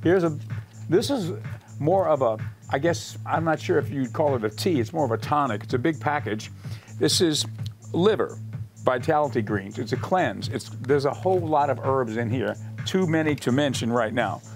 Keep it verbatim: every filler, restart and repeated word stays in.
Here's a, this is more of a, I guess, I'm not sure if you'd call it a tea, it's more of a tonic. It's a big package. This is liver, vitality greens. It's a cleanse. It's, there's a whole lot of herbs in here, too many to mention right now.